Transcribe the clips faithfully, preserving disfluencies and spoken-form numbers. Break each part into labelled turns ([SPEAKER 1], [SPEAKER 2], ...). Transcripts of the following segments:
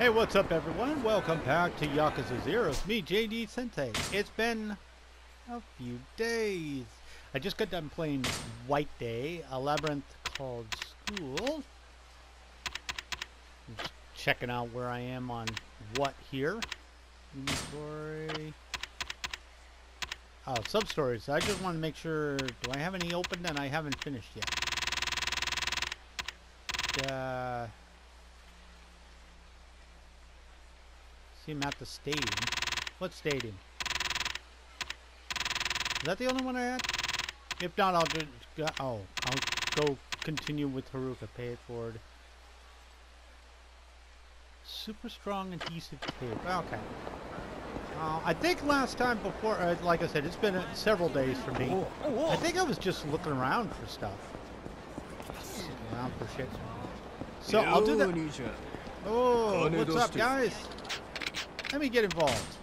[SPEAKER 1] Hey, what's up everyone? Welcome back to Yakuza Zero. It's me, J D Sensei. It's been a few days. I just got done playing White Day, a labyrinth called School. Just checking out where I am on what here. Inventory. Oh, sub-stories. I just want to make sure, do I have any open that I haven't finished yet? Uh... See him at the stadium. What stadium? Is that the only one I had? If not, I'll just go. Oh, I'll go continue with Haruka. Pay it forward. Super strong adhesive tape. Okay. Uh, I think last time before, uh, like I said, it's been uh, several days for me. I think I was just looking around for stuff. Looking around for shit. So I'll do that. Oh, what's up, guys? Let me get involved.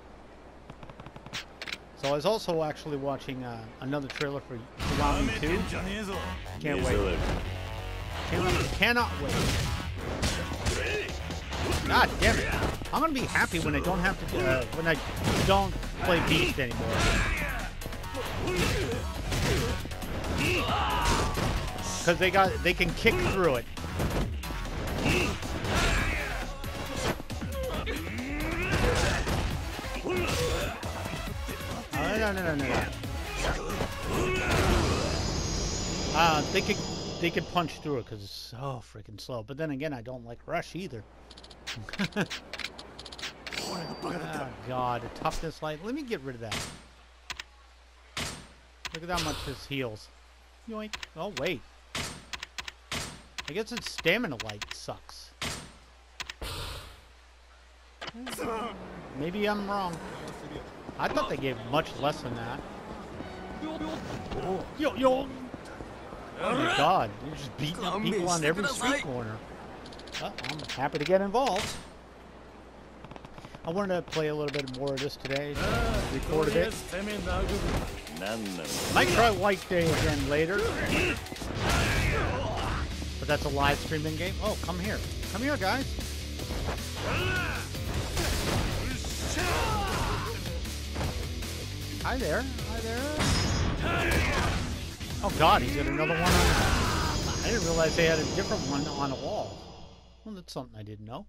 [SPEAKER 1] So I was also actually watching uh, another trailer for Kiwami two. Can't wait. Can't, cannot wait. God damn it! I'm gonna be happy when I don't have to. Uh, when I don't play Beast anymore. Because they got, they can kick through it. No, no, no, no, no. Uh, they could, they could punch through it because it's so freaking slow. But then again, I don't like Rush either. Oh God, a toughness light. Let me get rid of that. Look at how much this heals. Yoink. Oh wait. I guess its stamina light sucks. Maybe I'm wrong. I thought they gave much less than that. Yo, yo! Oh my God, you're just beating up people on every street corner. Well, I'm happy to get involved. I wanted to play a little bit more of this today, so recorded it. Might try White Day again later. But that's a live streaming game. Oh, come here. Come here, guys. Hi there. Hi there. Oh God, he's got another one on. I didn't realize they had a different one on a wall. Well, that's something I didn't know.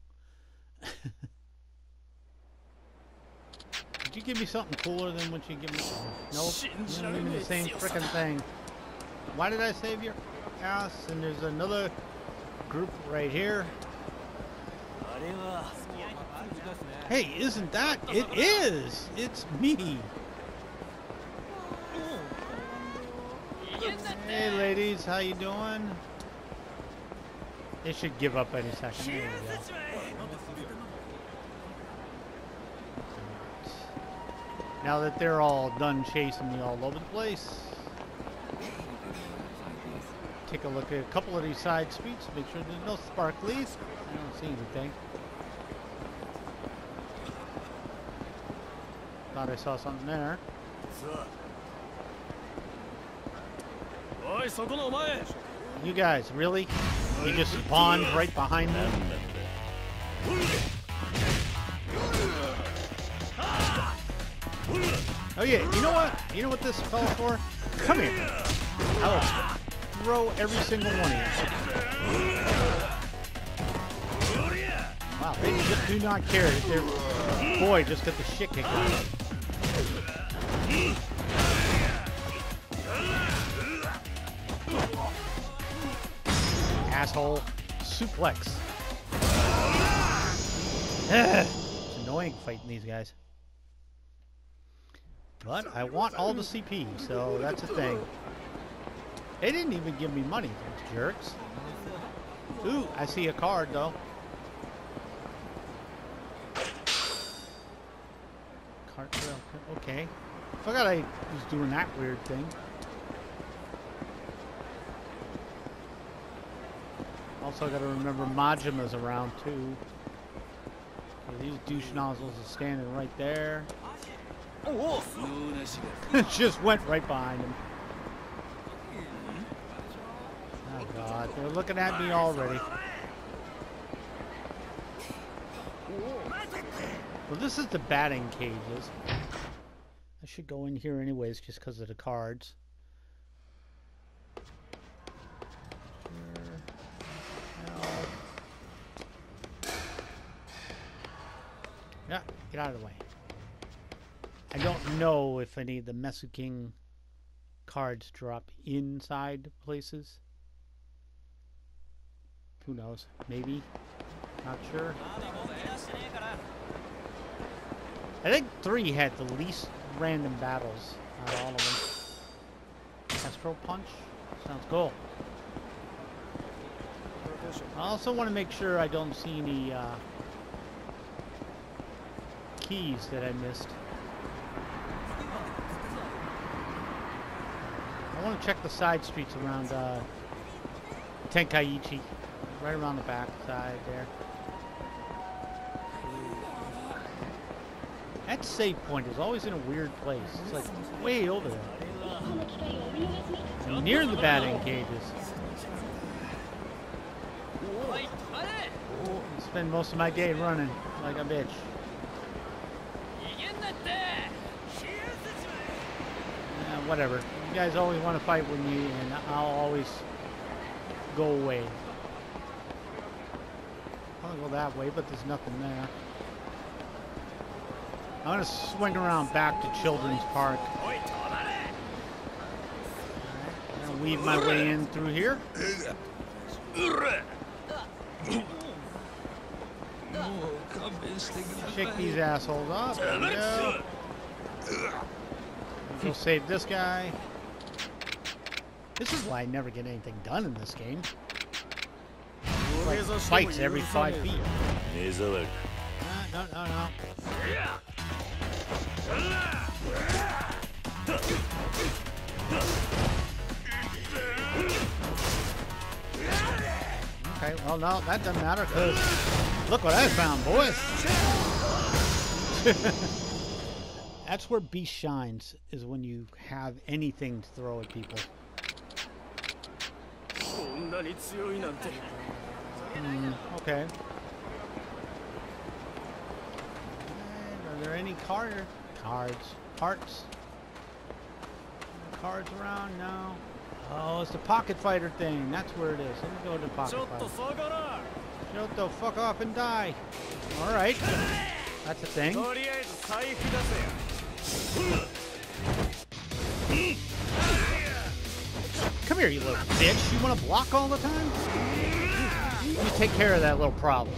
[SPEAKER 1] Did you give me something cooler than what you give me? Nope. You didn't give me the same frickin' thing. Why did I save your ass? And there's another group right here. Hey, isn't that? It is! It's me! Hey ladies, how you doing? They should give up any second. There we go. Now that they're all done chasing me all over the place, take a look at a couple of these side streets, make sure there's no sparklies. I don't see anything. Thought I saw something there. You guys, really? You just spawned right behind me? Oh yeah, you know what? You know what this fell for? Come here. I will throw every single one of you. Wow, they just do not care that their boy just got the shit kicked out of him. Asshole. Suplex. It's annoying fighting these guys. But I want all the C P, so that's a thing. They didn't even give me money, those jerks. Ooh, I see a card though. Card, okay. Forgot I was doing that weird thing. Also got to remember Majima's around too. So these douche nozzles are standing right there. Oh, just went right behind him. Oh God, they're looking at me already. Well, this is the batting cages. I should go in here anyways just because of the cards. Yeah, get out of the way. I don't know if any of the Mesuking cards drop inside places. Who knows? Maybe. Not sure. I think three had the least random battles out of all of them. Astral Punch? Sounds cool. I also want to make sure I don't see any uh, keys that I missed. I want to check the side streets around uh, Tenkaichi. Right around the back side there. That save point is always in a weird place. It's like way over there. I'm near the batting cages. I spend most of my day running like a bitch. Yeah, whatever. You guys always want to fight with me, and I'll always go away. I want to go that way, but there's nothing there. I'm going to swing around back to Children's Park. Alright, I'm going to weave my way in through here. Shake these assholes off. There we go. We'll save this guy. This is why I never get anything done in this game. Like fights every five feet. No, no, no, no. Okay, well, no, that doesn't matter because look what I found, boys. That's where Beast shines, is when you have anything to throw at people. Mm, okay. And are there any card cards? Parts? Cards around? No. Oh, it's the pocket fighter thing. That's where it is. Let me go to the pocket fighter. Shut the fuck off and die. Alright. That's a thing. Come here, you little bitch. You want to block all the time? You take care of that little problem.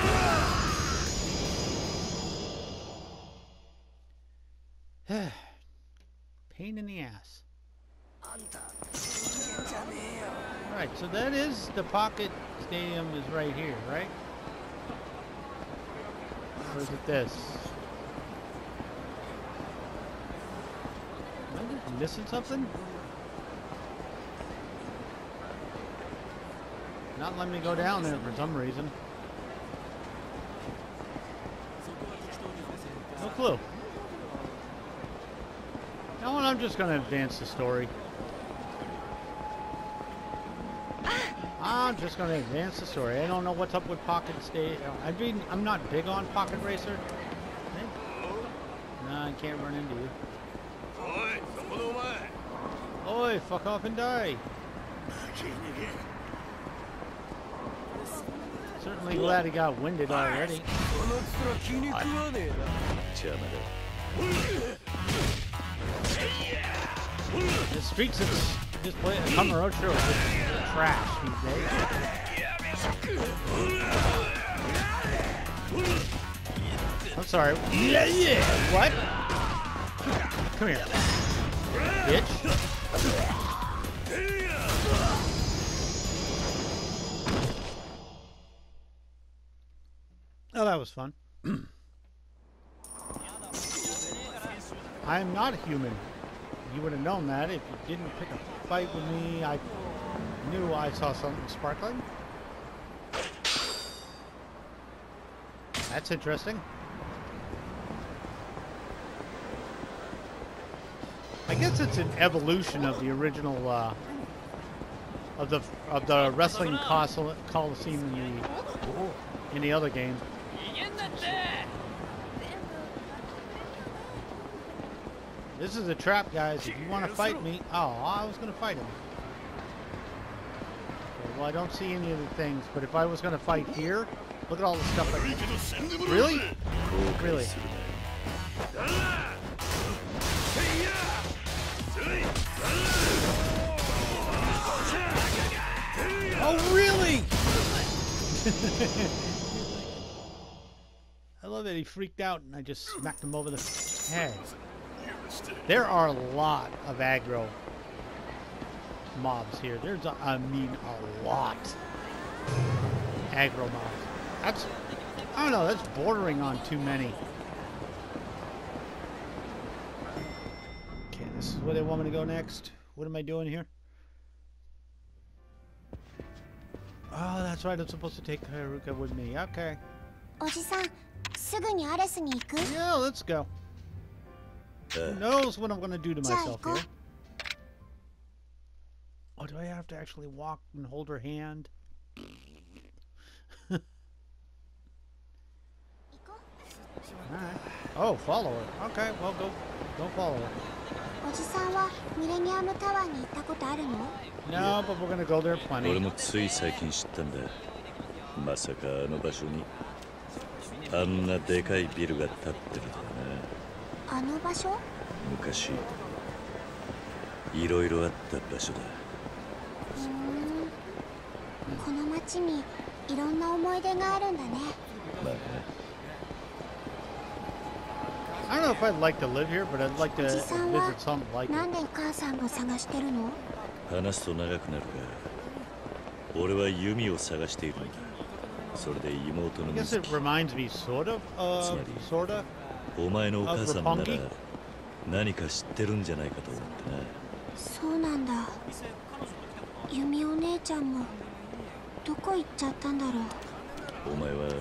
[SPEAKER 1] Pain in the ass. Alright, so that is the Pocket Stadium is right here, right? Or is it this? Am I missing something? Not letting me go down there for some reason. No clue. You know what? I'm just going to advance the story. I'm just going to advance the story. I don't know what's up with Pocket State. I mean, I'm not big on Pocket Racer. No, I can't run into you. Oi, fuck off and die. Certainly glad he got winded already. The streets of this place, Kamurocho, is just trash these days. I'm sorry. Yeah, yeah. What? Come here, bitch. Oh, that was fun. I am not human. You would have known that if you didn't pick a fight with me. I knew I saw something sparkling. That's interesting. I guess it's an evolution of the original uh, of the of the wrestling Coliseum in the in the other game. This is a trap, guys. If you want to fight me... Oh, I was going to fight him. Okay, well, I don't see any of the things, but if I was going to fight here, look at all the stuff I... Really? Really? Oh, really? I love that he freaked out and I just smacked him over the head. There are a lot of aggro mobs here. There's, a, I mean, a lot. Aggro mobs. That's, I don't know, that's bordering on too many. Okay, this is where they want me to go next. What am I doing here? Oh, that's right. I'm supposed to take Haruka with me. Okay. Yeah, let's go. Who knows what I'm going to do to myself here? Oh, do I have to actually walk and hold her hand? Alright. Oh, follow her. Okay, well, go, go follow her. No, but we're going to go there plenty.
[SPEAKER 2] 俺もつい最近知ったんだ。まさかあの場所にあんなでかいビルが建ってるとはな。あの場所？昔いろいろあった場所だ。
[SPEAKER 3] ふん。この街にいろんな思い出があるんだね。まあね。
[SPEAKER 1] I don't know if I'd like to live here, but I'd like to visit something like it.
[SPEAKER 3] なんで母さんを探してるの？
[SPEAKER 2] 話すと長くなるが、俺は弓を探しているんだ。それで妹の
[SPEAKER 1] I guess it reminds me sort of, uh, sort of.
[SPEAKER 2] お前のお母さんなら何か知ってるんじゃないかと思ってな。
[SPEAKER 3] そうなんだ。弓お姉ちゃんもどこ行っちゃったんだろう。
[SPEAKER 2] お前は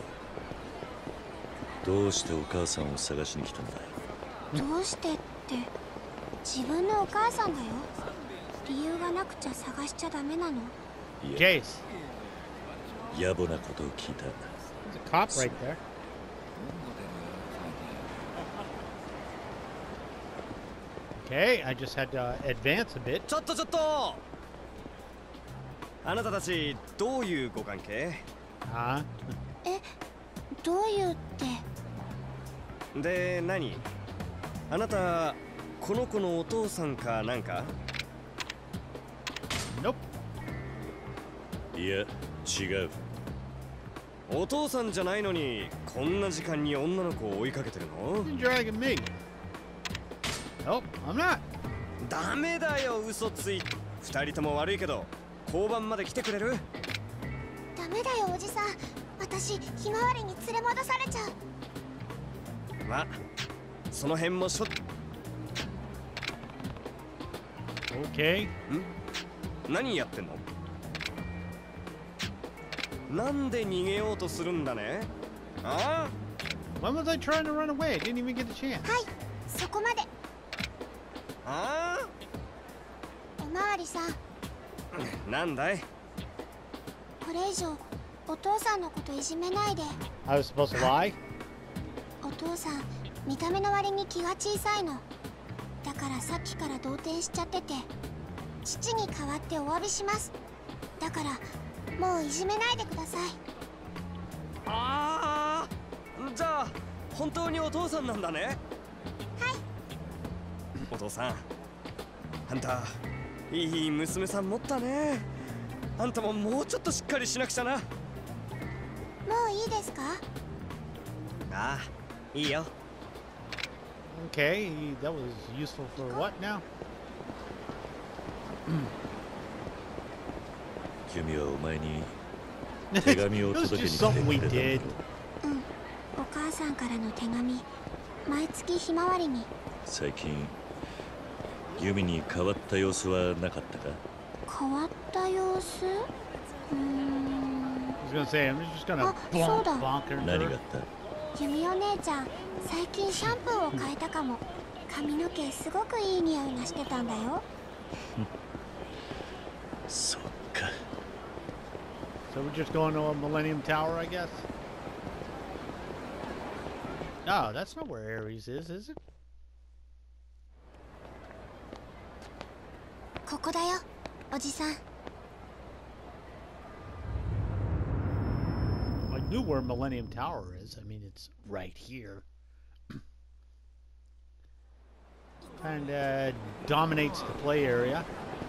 [SPEAKER 2] どうしてお母さんを探しに来たんだ？
[SPEAKER 3] どうしてって自分のお母さんだよ。理由がなくちゃ探しちゃダメなの。
[SPEAKER 1] Jace.
[SPEAKER 2] 野暮なことを聞いた。
[SPEAKER 1] There's a cop right there. Okay, I just had to advance a bit.
[SPEAKER 4] ちょっとちょっと。あなたたちどういうご関係？
[SPEAKER 1] ああ。
[SPEAKER 3] え、どういうって。
[SPEAKER 4] で、何？あなたこの子のお父さんかなんか？
[SPEAKER 1] Nope.
[SPEAKER 2] いや、違う。
[SPEAKER 4] お父さんじゃないのにこんな時間に女の子を追いかけてるの？
[SPEAKER 1] You're dragging me. Nope, I'm not.
[SPEAKER 4] ダメだよ、嘘つい。二人とも悪いけど交番まで来てくれる？
[SPEAKER 3] ダメだよ、おじさん。私ひまわりに連れ戻されちゃう。
[SPEAKER 4] ま、その辺もしょ。
[SPEAKER 1] Okay.
[SPEAKER 4] ん？何やってんの？なんで逃げようとするんだね？あ
[SPEAKER 1] あ？ When was I trying to run away? I didn't even get a chance.
[SPEAKER 3] はい、そこまで。
[SPEAKER 4] ああ？
[SPEAKER 3] おまわりさん。
[SPEAKER 4] なんだい？
[SPEAKER 3] これ以上お父さんのこといじめないで。
[SPEAKER 1] I was supposed to lie?
[SPEAKER 3] お父さん、見た目の割に気が小さいの。だからさっきから動転しちゃってて。父に代わってお詫びします。だからもういじめないでください。
[SPEAKER 4] ああ、じゃあ本当にお父さんなんだね。はい。お父さん、あんたいい娘さん持ったね。あんたももうちょっとしっかりしなくちゃな。も
[SPEAKER 3] ういいですか？
[SPEAKER 4] ああ、いいよ。
[SPEAKER 1] Okay, that was useful for what now?
[SPEAKER 2] 君はお前に手紙を届けに来てくれたんだろう。
[SPEAKER 3] うん、お母さんからの手紙、毎月ひまわりに。
[SPEAKER 2] 最近ユミに変わった様子はなかったか？
[SPEAKER 3] 変わった様子？うーん。
[SPEAKER 1] I was gonna say, I'm just gonna
[SPEAKER 3] あ、そうだ。
[SPEAKER 2] 何があった？
[SPEAKER 3] ユミお姉ちゃん、最近シャンプーを変えたかも。髪の毛すごくいい匂いがしてたんだよ。
[SPEAKER 2] そっか。
[SPEAKER 1] So we're just going to a Millennium Tower, I guess? No, that's not where Ares is, is it?
[SPEAKER 3] ここだよ、おじさん。
[SPEAKER 1] I knew where Millennium Tower is. I mean, it's right here. And uh, dominates the play area.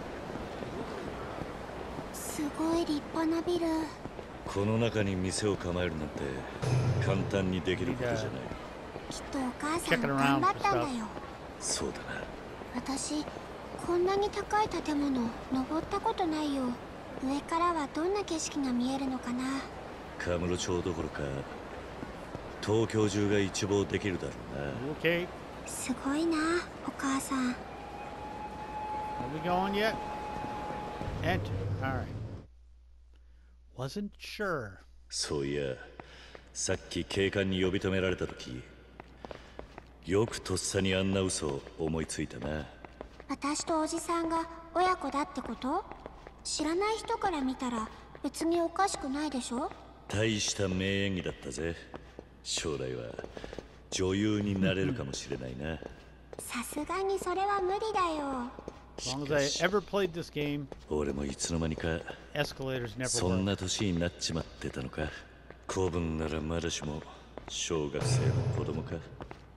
[SPEAKER 3] すごい立派なビル。
[SPEAKER 2] この中に店を構えるなんて簡単にできることじゃない。
[SPEAKER 3] きっとお母さん頑張ったんだよ。
[SPEAKER 2] そうだな。
[SPEAKER 3] 私、こんなに高い建物登ったことないよ。上からはどんな景色が見えるのかな。
[SPEAKER 2] カムロ町どころか東京中が一望できるだろうな。
[SPEAKER 1] Okay.
[SPEAKER 3] すごいな、お母さん。
[SPEAKER 1] Are we going yet? Enter. All right. Wasn't sure.
[SPEAKER 2] そういや、さっき警官に呼び止められた時、よくとっさにあんな嘘を思いついたな。
[SPEAKER 3] 私とおじさんが親子だってこと？知らない人から見たら別におかしくないでしょ？
[SPEAKER 2] 大した名演技だったぜ。将来は女優になれるかもしれないな。
[SPEAKER 3] さすがにそれは無理だよ。
[SPEAKER 1] As long as I ever played this game,
[SPEAKER 2] 俺もいつの間にか
[SPEAKER 1] escalators never
[SPEAKER 2] そんな
[SPEAKER 1] worked.
[SPEAKER 2] 年になっちまってたのか。子分ならまだしも小学生の子供か。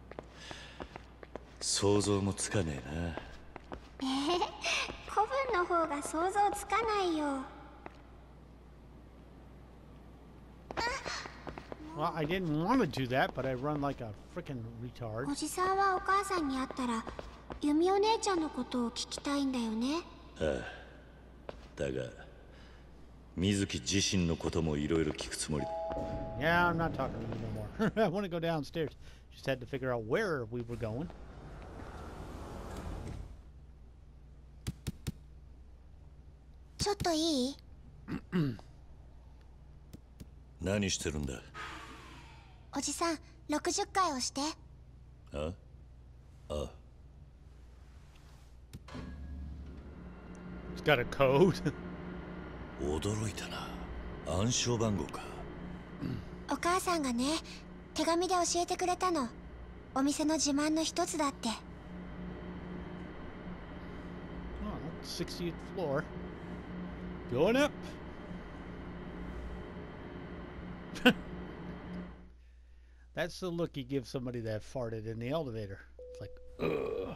[SPEAKER 2] 想像もつかねえな。
[SPEAKER 3] えへ、古文の方が想像つかないよ。
[SPEAKER 1] Well, I didn't want to do that, but I run like a freaking retard.
[SPEAKER 3] おじさんはお母さんに会ったらユミお姉ちゃんのことを聞きたいんだよね。
[SPEAKER 2] ああ、だが水木自身のこともいろいろ聞くつもりだ。
[SPEAKER 1] Yeah, I'm not talking to you no more. I want to go downstairs. Just had to figure out where we were going.
[SPEAKER 3] ちょっといい？
[SPEAKER 2] 何してるんだ？
[SPEAKER 3] おじさん、ろくじゅっかい押して。
[SPEAKER 2] あ？あ。
[SPEAKER 1] It's got a code.
[SPEAKER 2] 驚いたな。暗証番号か。
[SPEAKER 3] お母さんがね、手紙で教えてくれたの。お店の自慢の一つだって。
[SPEAKER 1] Oh, sixtieth floor. Going up. That's the look you give somebody that farted in the elevator. It's like, ugh.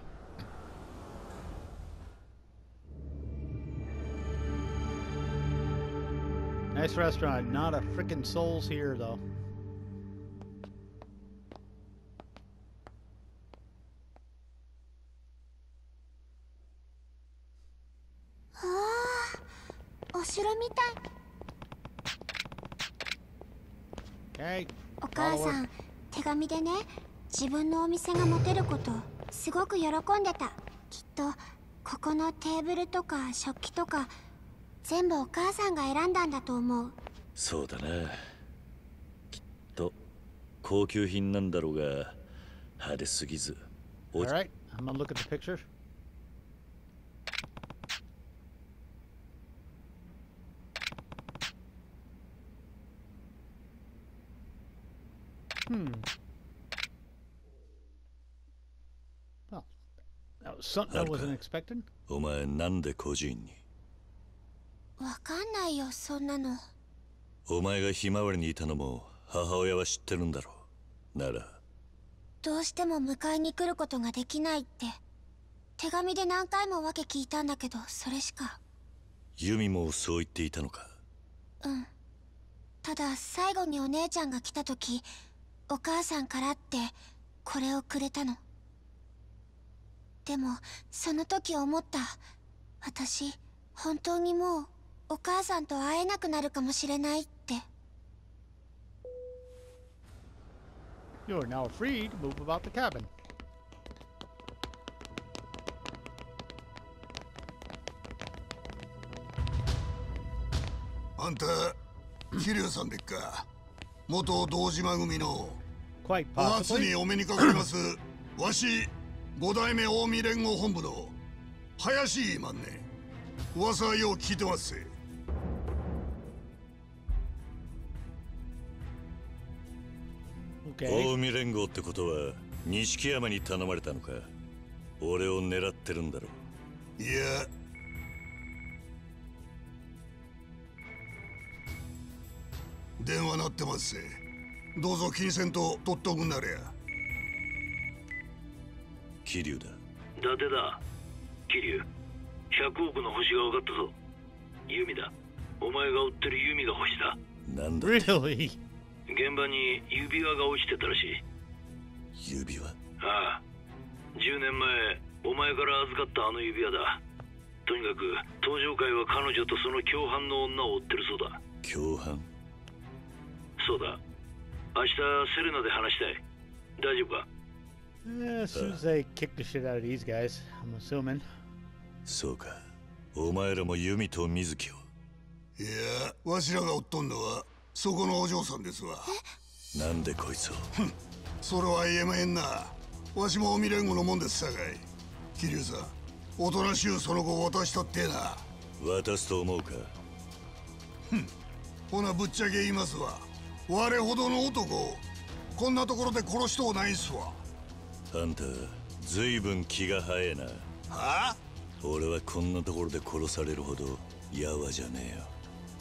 [SPEAKER 1] Nice restaurant. Not a frickin' soul's here, though.
[SPEAKER 3] Ah, お城みたい。
[SPEAKER 1] Okay.
[SPEAKER 3] お母さん、手紙でね、自分のお店が持てることすごく喜んでた。きっとここのテーブルとか食器とか全部お母さんが選んだんだと思う。
[SPEAKER 2] そうだな。きっと高級品なんだろうが派手すぎず。
[SPEAKER 1] All right. I'm gonna look at the picture. Hmm. Well, that was something I wasn't expecting.
[SPEAKER 2] お前なんで孤児院に？
[SPEAKER 3] わかんないよ、そんなの。
[SPEAKER 2] お前がひまわりにいたのも母親は知ってるんだろう。なら
[SPEAKER 3] どうしても迎えに来ることができないって手紙で何回も訳聞いたんだけど、それしか。
[SPEAKER 2] ユミもそう言っていたのか？
[SPEAKER 3] うん。ただ最後にお姉ちゃんが来た時、お母さんからってこれをくれたの。でもその時思った。私本当にもうお母さんと会えなくなるかもしれないって。
[SPEAKER 1] You are now free to move about the cabin.
[SPEAKER 5] あんた、桐生さんでっか。元堂島組の。
[SPEAKER 1] Quite
[SPEAKER 5] ごがつ
[SPEAKER 1] possibly.
[SPEAKER 5] にお目にかかります。わし、五代目近江連合本部の林万ね。噂はよう聞いてますぜ。
[SPEAKER 2] 近
[SPEAKER 1] Okay.
[SPEAKER 2] 江連合ってことは錦山に頼まれたのか？俺を狙ってるんだろ
[SPEAKER 5] いや、 電話鳴ってますぜ。どうぞ気にせんと取っとくんなりゃ。
[SPEAKER 2] 桐生だ。
[SPEAKER 6] 伊達だ。桐生、ひゃくおくの星が分かったぞ。弓だ。お前が追ってる弓が星だ。
[SPEAKER 2] なんだ。
[SPEAKER 1] Really?
[SPEAKER 6] 現場に指輪が落ちてたらしい。
[SPEAKER 2] 指輪？
[SPEAKER 6] ああ、じゅうねんまえお前から預かったあの指輪だ。とにかく登場会は彼女とその共犯の女を追ってるそうだ。
[SPEAKER 2] 共犯？
[SPEAKER 6] そうだ。明日セレナで話したい。大丈夫か？
[SPEAKER 1] Yeah, as soon as they kick the shit out of these guys, I'm assuming.
[SPEAKER 2] そうか。お前らも弓と水木を。
[SPEAKER 5] いや、わしらが追っとんのはそこのお嬢さんですわ。
[SPEAKER 2] なんでこいつを？
[SPEAKER 5] それは言えまへんな。わしも未練後のもんですさかい。桐生さん、おとなしゅうその子を渡したってな。
[SPEAKER 2] 渡すと思うか？
[SPEAKER 5] ふん。ほなぶっちゃけ言いますわ。我ほどの男、こんなところで殺しとうないっすわ。
[SPEAKER 2] あんた、ずいぶん気が早えな。
[SPEAKER 5] はあ？
[SPEAKER 2] 俺はこんなところで殺されるほどやわじゃねえよ。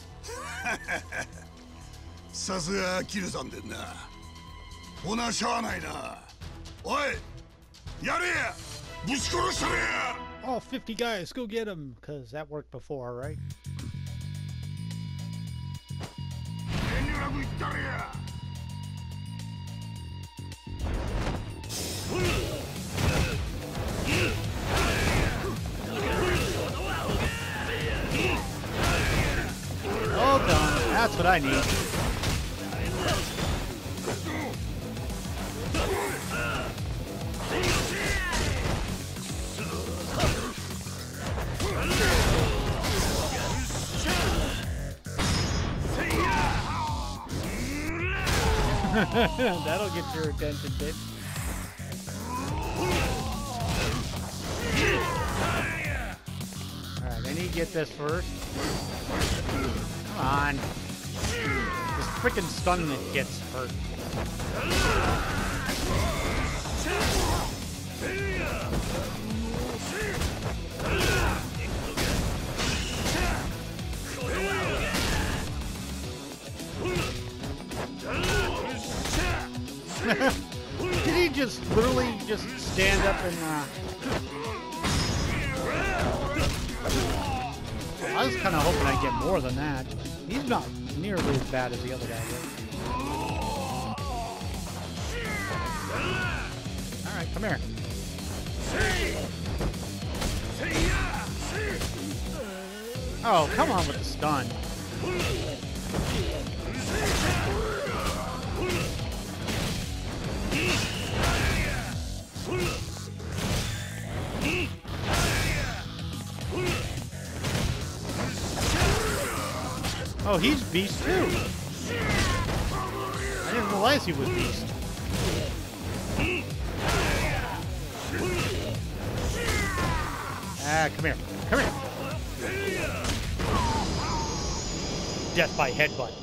[SPEAKER 5] さすがキルさんでんな。ほなしゃあないな。おい、やれや、ぶち殺したれや。
[SPEAKER 1] All fifty guys, go get them, because that worked before, right?
[SPEAKER 5] 遠慮なく言ったれや。
[SPEAKER 1] All done. That's what I need. That'll get your attention, bitch. Alright, I need to get this first. Come on. This freaking stun that gets hurt. Did he just literally just stand up and uh... I was kind of hoping I'd get more than that. He's not nearly as bad as the other guy is. Alright, come here. Oh, come on with the stun. Oh, he's beast too. I didn't realize he was beast. Ah, come here. Come here. Death by headbutt.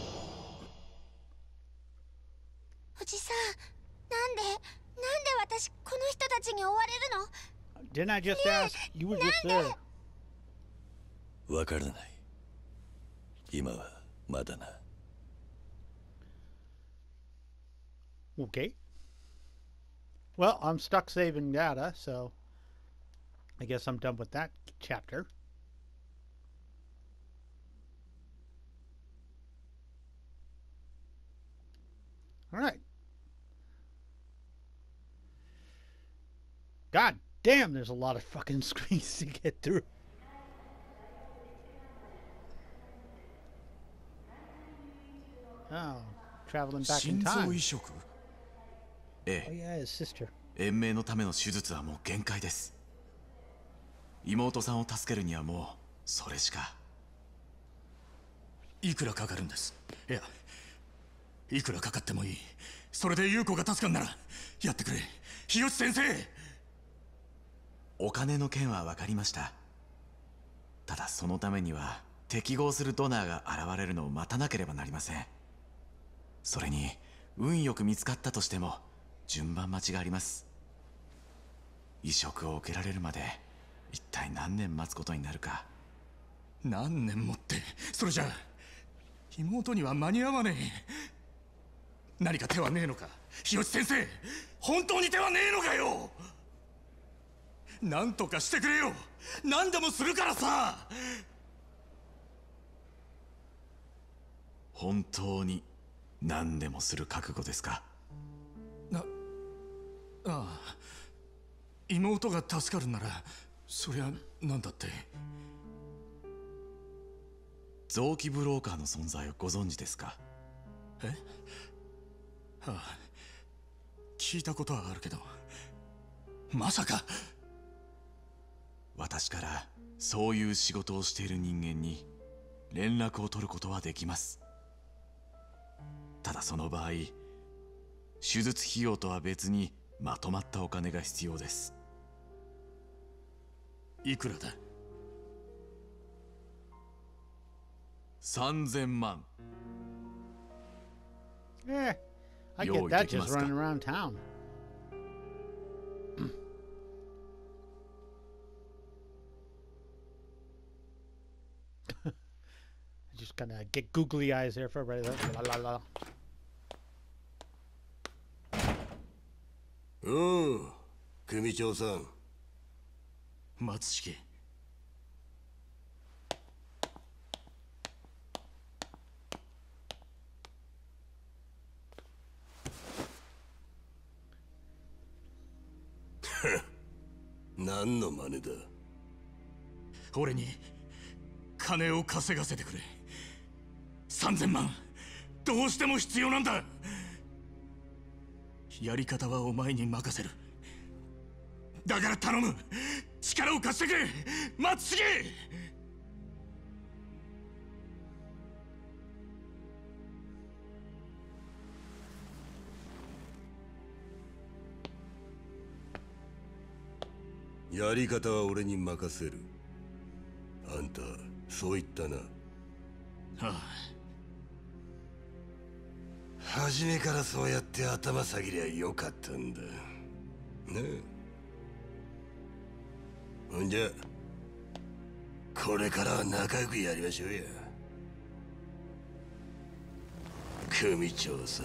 [SPEAKER 3] おじさん、なんで、なんで私この人たちに追われるの？
[SPEAKER 1] Didn't I just ask? You were just there.
[SPEAKER 2] わからない。今はまだな。
[SPEAKER 1] Okay. Well, I'm stuck saving data, so I guess I'm done with that chapter. All right. God damn, there's a lot of fucking screens to get through. Oh, traveling back in time.
[SPEAKER 7] ええ、
[SPEAKER 1] Oh yeah, his sister.
[SPEAKER 7] 延命のための手術はもう限界です。妹さんを助けるにはもうそれしか。
[SPEAKER 8] いくらかかるんです？いや、いくらかかってもいい。それで優子が助かんならやってくれ、日吉先生。
[SPEAKER 7] お金の件は分かりました。ただそのためには適合するドナーが現れるのを待たなければなりません。それに運よく見つかったとしても順番待ちがあります。移植を受けられるまで一体何年待つことになるか。
[SPEAKER 8] 何年もって、それじゃあ妹には間に合わねえ。何か手はねえのか、日吉先生。本当に手はねえのかよ。何とかしてくれよ。何でもするからさ。
[SPEAKER 7] 本当に何でもする覚悟ですか？
[SPEAKER 8] な、ああ、妹が助かるならそりゃ何だって。
[SPEAKER 7] 臓器ブローカーの存在をご存知ですか？
[SPEAKER 8] え？ああ、聞いたことはあるけど、まさか。
[SPEAKER 7] 私からそういう仕事をしている人間に連絡を取ることはできます。ただその場合、手術費用とは別にまとまったお金が必要です。
[SPEAKER 8] いくらだ？
[SPEAKER 7] さんぜんまん。
[SPEAKER 1] Eh, I get that just running around town. Just kind of get googly eyes there for everybody. La, la, la.
[SPEAKER 5] うん、組長さん。
[SPEAKER 8] 松重。
[SPEAKER 5] 何の真似だ。
[SPEAKER 8] 俺に金を稼がせてくれ。さんぜんまんどうしても必要なんだ。やり方はお前に任せる。だから頼む、力を貸してくれ、松重。
[SPEAKER 5] やり方は俺に任せる。あんたそう言ったな。は
[SPEAKER 8] あ、
[SPEAKER 5] 初めからそうやって頭下げりゃよかったんだねえ。ほんじゃこれからは仲良くやりましょうや、組長さん。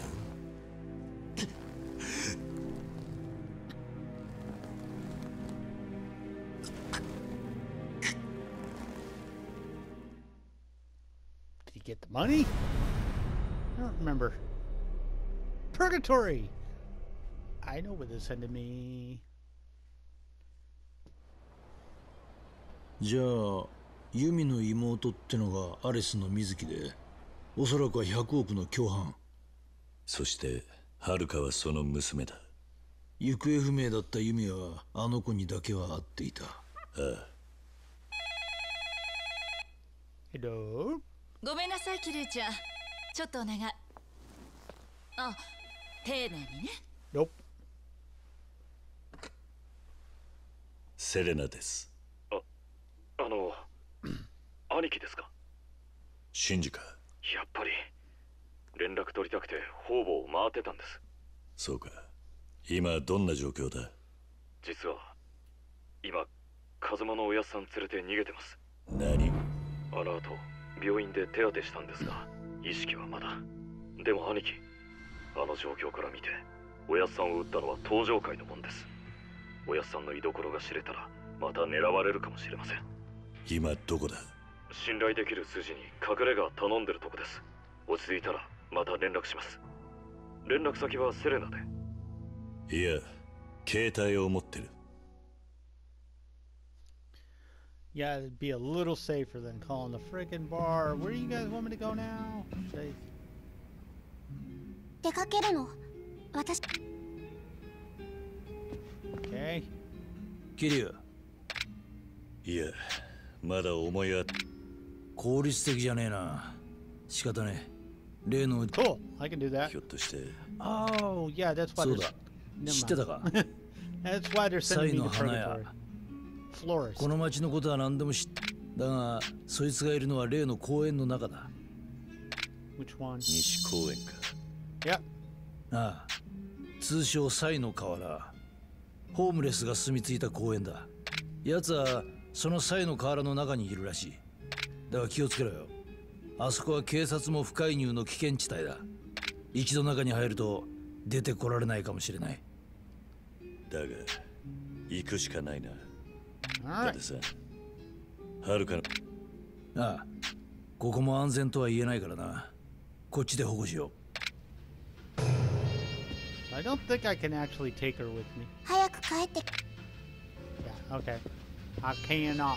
[SPEAKER 1] Get the money? I don't remember. Purgatory! I know where this sending me.
[SPEAKER 9] じゃあ、ユミの妹ってのがアレスの水木で、おそらくはひゃくおくの共犯。
[SPEAKER 2] そして、ハルカはその娘だ。
[SPEAKER 9] 行方不明だったユミは、あの子にだけは会っていた。ああ。
[SPEAKER 1] Hello?
[SPEAKER 10] ごめんなさい、キルーちゃん。ちょっとお願い。あ、丁寧にね。
[SPEAKER 1] Nope.
[SPEAKER 2] セレナです。
[SPEAKER 11] あ、あの、兄貴ですか？
[SPEAKER 2] シンジか。
[SPEAKER 11] やっぱり、連絡取りたくて方々を回ってたんです。
[SPEAKER 2] そうか。今どんな状況だ？
[SPEAKER 11] 実は、今、カズマのおやっさん連れて逃げてます。
[SPEAKER 2] 何？
[SPEAKER 11] あの後、病院で手当てしたんですが、意識はまだ。でも兄貴、あの状況から見て、おやっさんを撃ったのは登場界のもんです。おやっさんの居所が知れたら、また狙われるかもしれません。
[SPEAKER 2] 今どこだ？
[SPEAKER 11] 信頼できる筋に隠れ家頼んでるとこです。落ち着いたらまた連絡します。連絡先はセレナで。
[SPEAKER 2] いや、携帯を持ってる。
[SPEAKER 1] Yeah, it'd be a little safer than calling the freaking bar. Where do you guys want me to go now? Say.
[SPEAKER 3] 出かけるの。私。
[SPEAKER 1] Okay.
[SPEAKER 9] キリュウ。
[SPEAKER 2] いや、まだ思い当た。
[SPEAKER 9] 効率的じゃねえな。仕方ねえ。例の。
[SPEAKER 1] Cool. I can do that.
[SPEAKER 2] ひょっとして。
[SPEAKER 1] Oh, yeah, that's why.
[SPEAKER 9] そうだ。知ってたか。
[SPEAKER 1] That's why they're sending me to Purgatory.
[SPEAKER 9] この町のことは何でも知って。だが、そいつがいるのは例の公園の中だ。
[SPEAKER 1] Which one?
[SPEAKER 2] 西公園か。
[SPEAKER 1] Yep.
[SPEAKER 9] ああ、通称サイの河原。ホームレスが住み着いた公園だ。奴はそのサイの河原の中にいるらしい。だが気をつけろよ。 あそこは警察も不介入の危険地帯だ。一度中に入ると出てこられないかもしれない。
[SPEAKER 2] だが行くしかないな。だってさ、はるか
[SPEAKER 9] な。ああ、ここも安全とは言えないからな。こっちで保護しよう。
[SPEAKER 1] I don't think I can actually take her with me.
[SPEAKER 3] 早く帰って。
[SPEAKER 1] Yeah, okay. I cannot.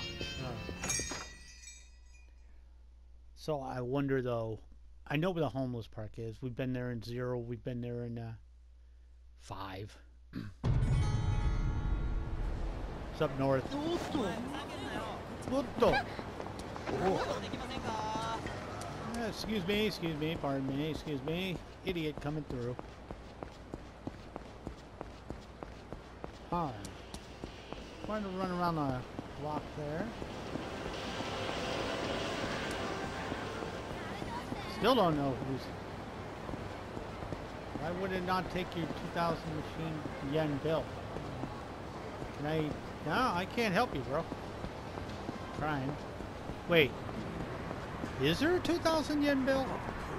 [SPEAKER 1] So I wonder though. I know where the homeless park is. We've been there in zero. We've been there in uh, five. It's up north. Uh, excuse me, excuse me, pardon me, excuse me. Idiot coming through. Alright. Trying to run around the block there. Still don't know who's... Why would it not take your two thousand machine yen bill? Can I... No, I can't help you, bro. I'm trying. Wait. Is there a two thousand yen bill?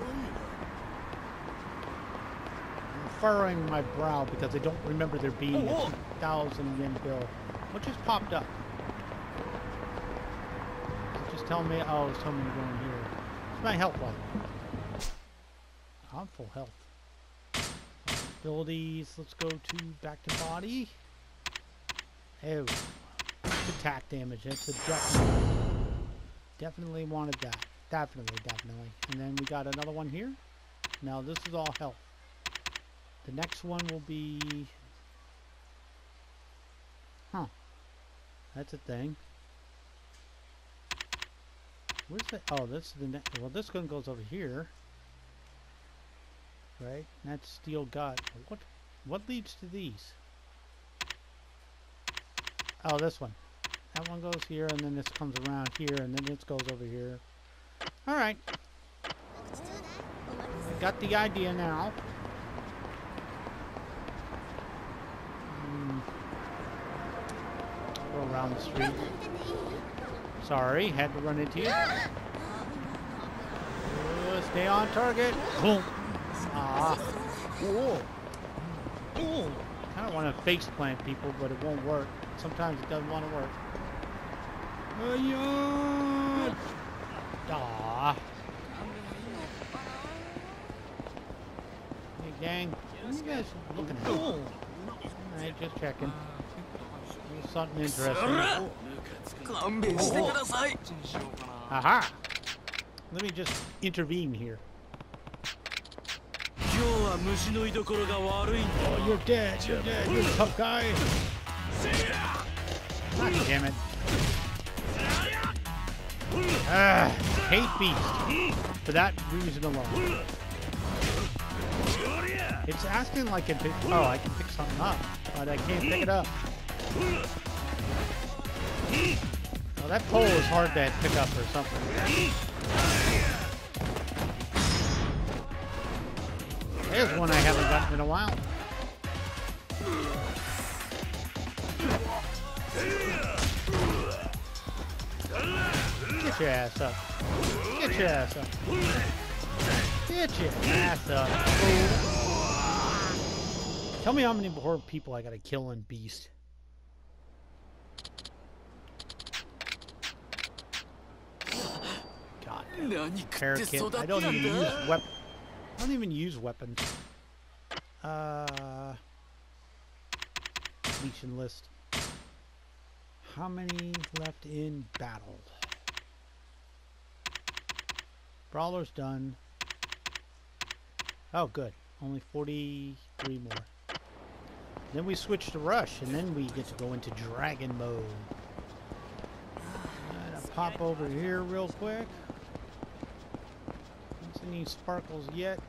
[SPEAKER 1] I'm furrowing my brow because I don't remember there being a two thousand yen bill. What just popped up? Just tell me... Oh, it's telling me to go in here. It's my health level. I'm full health. Abilities, let's go to back to body. Oh, attack damage. That's a definitely, definitely wanted that. Definitely, definitely. And then we got another one here. Now this is all health. The next one will be... Huh. That's a thing. Where's the... Oh, this is the next... Well, this one goes over here. Right? And that's steel gut. What what leads to these? Oh, this one. That one goes here, and then this comes around here, and then this goes over here. Alright. I got the idea now. Mm. Go around the street. Sorry, had to run into you. Uh, stay on target. Boom. Ah. Whoa. I don't want to face plant people, but it won't work. Sometimes it doesn't want to work. Uh, ah. Hey, gang. What are you guys looking at? Alright, just checking. There's something interesting. Aha! Let me just intervene here. Oh, you're dead, you're dead, you're a tough guy. God damn it. Ah, hate beast. For that reason alone. It's asking like I can pick, oh, I can pick something up, but I can't pick it up. Well, that pole is hard to pick up or something. There's one I haven't gotten in a while. Get your ass up. Get your ass up. Get your ass up. Tell me how many more people I gotta kill in Beast. God damn. Parakeet. I don't even use weapons. I don't even use weapons. Uh, Legion list. How many left in battle? Brawler's done. Oh, good. Only forty-three more. Then we switch to Rush, and then we get to go into Dragon mode. I'm gonna pop over here real quick. Any sparkles yet?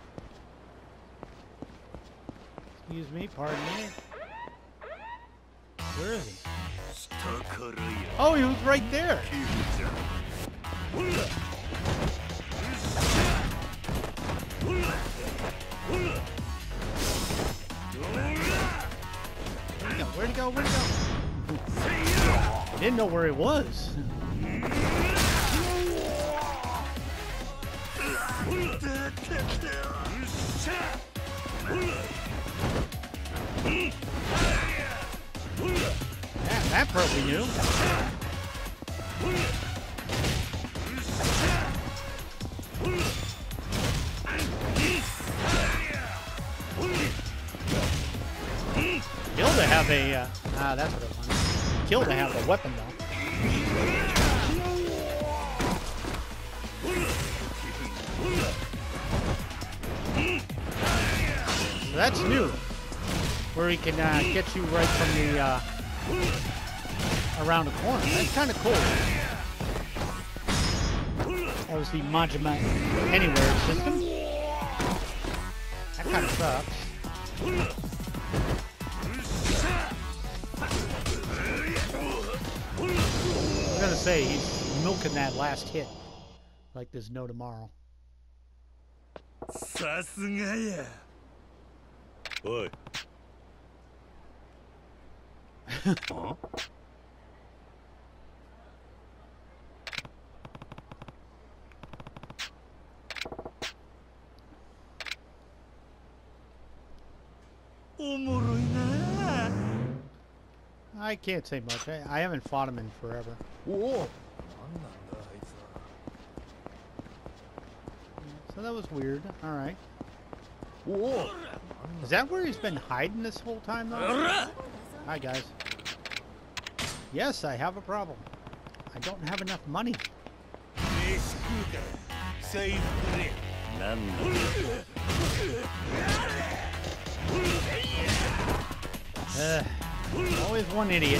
[SPEAKER 1] Excuse me, pardon me. Where is he? Oh, he was right there. Where'd he go? Where'd he go? Where'd he go? I didn't know where he was. Yeah, that part we knew. Kill to have a, uh, ah, that's what it was. Kill to have a weapon, though. So that's new. Where he can uh, get you right from the, uh, around the corner. That's kind of cool. That was the Majima Anywhere system. That kind of sucks. I was gonna say, he's milking that last hit like there's no tomorrow.
[SPEAKER 8] Sasugaya.
[SPEAKER 2] Oi.
[SPEAKER 8] Huh?
[SPEAKER 1] I can't say much. I, I haven't fought him in forever.
[SPEAKER 8] Whoa.
[SPEAKER 1] So that was weird. All right.
[SPEAKER 8] Whoa.
[SPEAKER 1] Is that where he's been hiding this whole time, though? Hi, guys. Yes, I have a problem. I don't have enough money. Uh, always one idiot.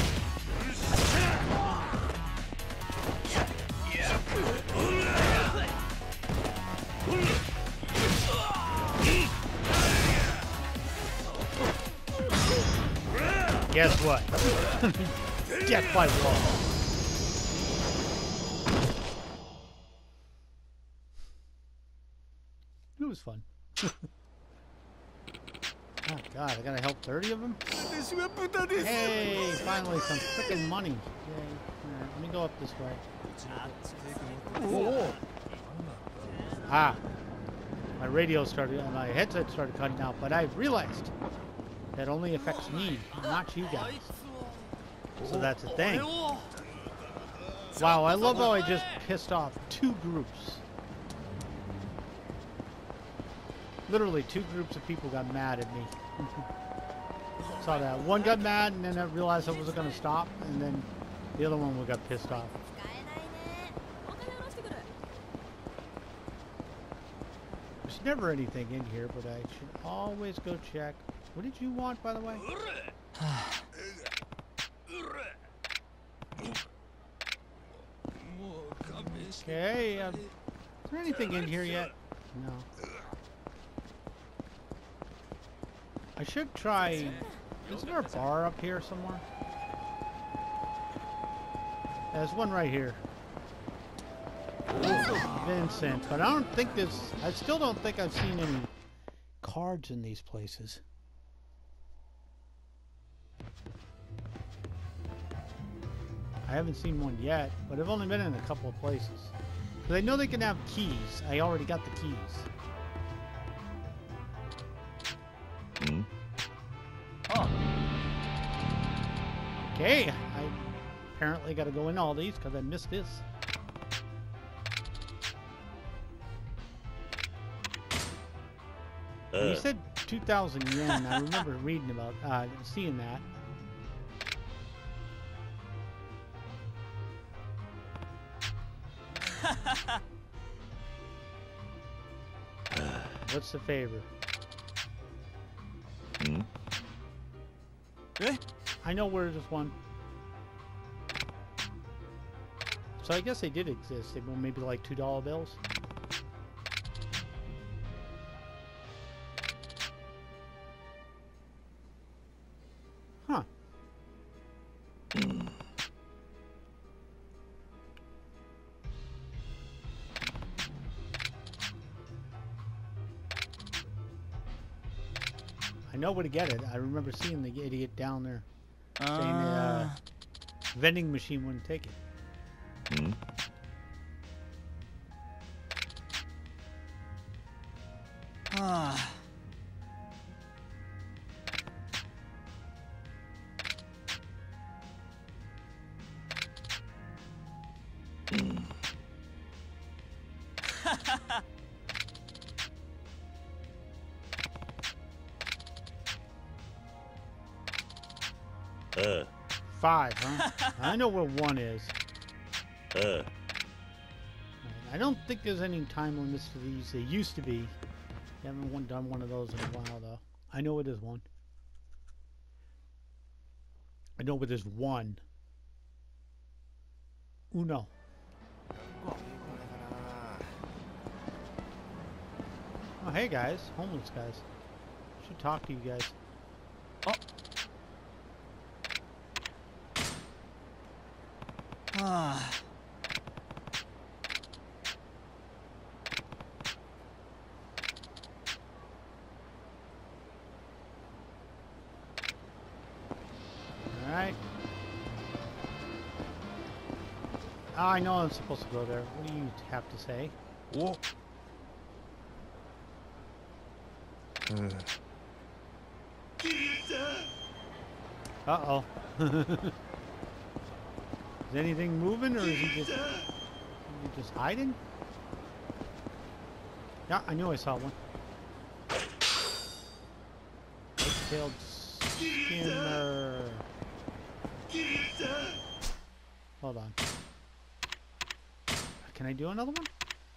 [SPEAKER 1] Guess what? Death by wall. It was fun. Oh god, I gotta help thirty of them? Hey, finally some frickin' money. Yay. Alright, let me go up this way.
[SPEAKER 8] Whoa.
[SPEAKER 1] Ah. My radio started, my headset started cutting out, but I realized that only affects me, not you guys. So that's a thing. Wow, I love how I just pissed off two groups. Literally, two groups of people got mad at me. Saw that. One got mad, and then I realized I wasn't going to stop, and then the other one got pissed off. There's never anything in here, but I should always go check. What did you want, by the way? Okay, uh, is there anything in here yet? No. I should try... Is there a bar up here somewhere? There's one right here. Vincent, but I don't think there's... I still don't think I've seen any cards in these places. I haven't seen one yet, but I've only been in a couple of places. Because I know they can have keys. I already got the keys.
[SPEAKER 2] Hmm?
[SPEAKER 1] Oh. Okay, I apparently got to go in all these because I missed this.
[SPEAKER 2] Uh.
[SPEAKER 1] You said two thousand yen. I remember reading about, uh, seeing that. What's the favor?
[SPEAKER 2] Hmm?
[SPEAKER 1] Eh? I know where there's one. So I guess they did exist. They were maybe like two dollar bills. Huh. I know where to get it. I remember seeing the idiot down there saying the uh, vending machine wouldn't take it.
[SPEAKER 2] Hmm?
[SPEAKER 4] Ah.
[SPEAKER 2] Uh.
[SPEAKER 1] Five, huh? I know where one is.
[SPEAKER 2] Uh.
[SPEAKER 1] I don't think there's any time limits to these. There used to be. I haven't one, done one of those in a while, though. I know where there's one. I know where there's one. Uno. Oh, hey guys. Homeless guys. Should talk to you guys. Oh.
[SPEAKER 4] Ah.
[SPEAKER 1] Alright. Oh, I know I'm supposed to go there. What do you have to say?
[SPEAKER 4] Whoa. Uh.
[SPEAKER 1] Uh-oh. Is anything moving, or is he just, is he just hiding? Yeah, I knew I saw one. White-tailed skimmer. Hold on. Can I do another one?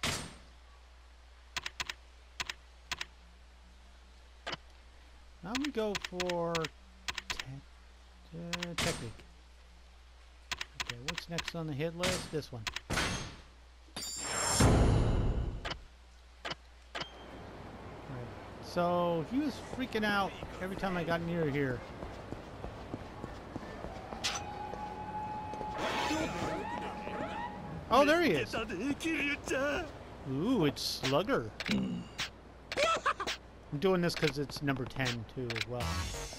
[SPEAKER 1] Now we go for te uh, technique. Okay, what's next on the hit list? This one. Right. So he was freaking out every time I got near here. Oh, there he is. Ooh, it's Slugger. I'm doing this because it's number ten too as well.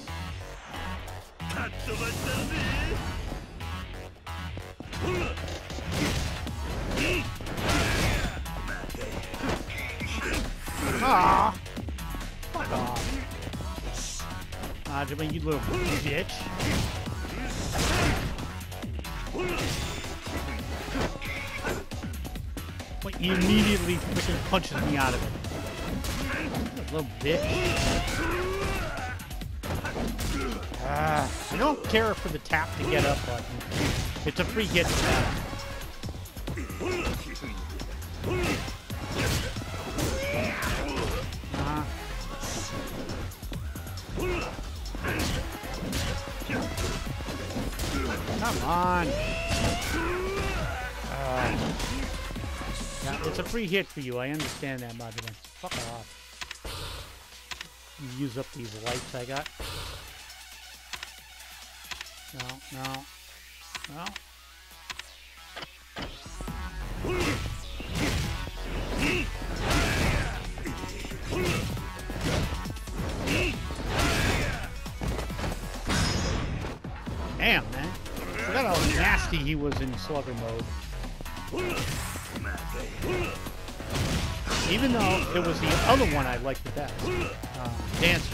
[SPEAKER 1] Ah! Fuck off. Ah, Jimmy, you little bitch. Wait, he immediately freaking punches me out of it. Little bitch. Ah, I don't care for the tap to get up button. It's a free hit. Uh, come on. Uh, yeah, it's a free hit for you. I understand that, Modulin. Fuck off. Use up these lights I got. No, no, no. Damn, man. I forgot how nasty he was in Slugger mode. Even though it was the other one I liked the best. Uh, Dancer.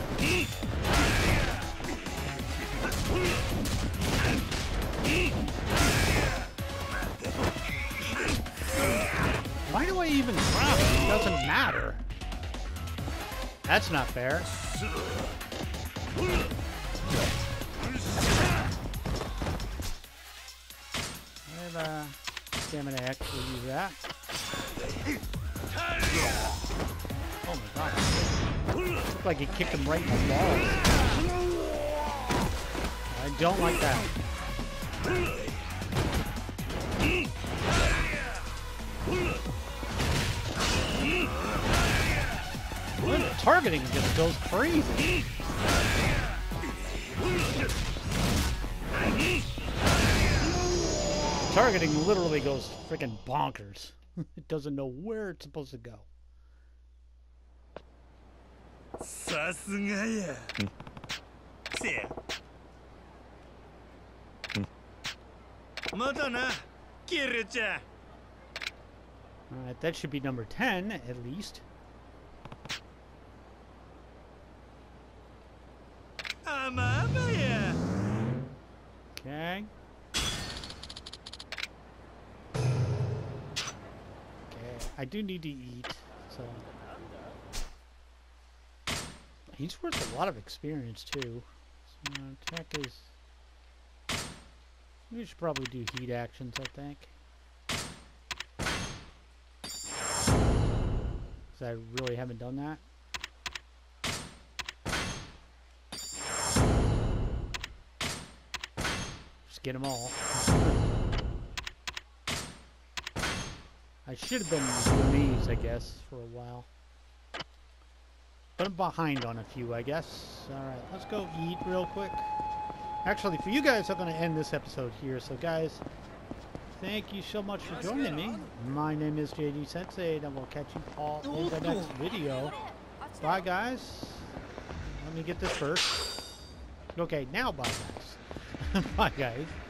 [SPEAKER 1] Why do I even drop it? It doesn't matter. That's not fair. I have a stamina X. We'll use that. Oh my god. Looked like he kicked him right in the balls. I don't like that. Well, the targeting just goes crazy. Targeting literally goes freaking bonkers. It doesn't know where it's supposed to go.
[SPEAKER 12] さすがや。せや。またな、キルちゃん。
[SPEAKER 1] Alright, that should be number ten at least. Okay. Okay, I do need to eat, so he's worth a lot of experience too. So tech is. We should probably do heat actions, I think. Because I really haven't done that. Just get them all. I should have been doing these, I guess, for a while. But I'm behind on a few, I guess. Alright, let's go eat real quick. Actually, for you guys, I'm going to end this episode here. So, guys, thank you so much for joining me. My name is J D Sensei, and I will catch you all in the next video. Bye, guys. Let me get this first. Okay, now bye, guys. Bye, guys.